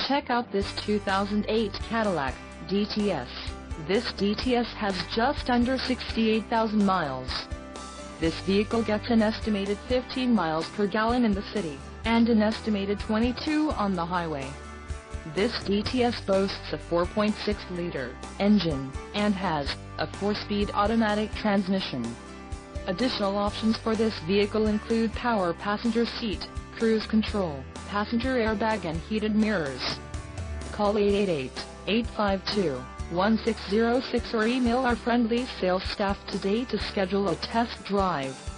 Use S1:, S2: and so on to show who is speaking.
S1: Check out this 2008 Cadillac DTS. This DTS has just under 68,000 miles. This vehicle gets an estimated 15 miles per gallon in the city, and an estimated 22 on the highway. This DTS boasts a 4.6-liter engine, and has a 4-speed automatic transmission. Additional options for this vehicle include power passenger seat, cruise control, passenger airbag and heated mirrors. Call 888-852-1606 or email our friendly sales staff today to schedule a test drive.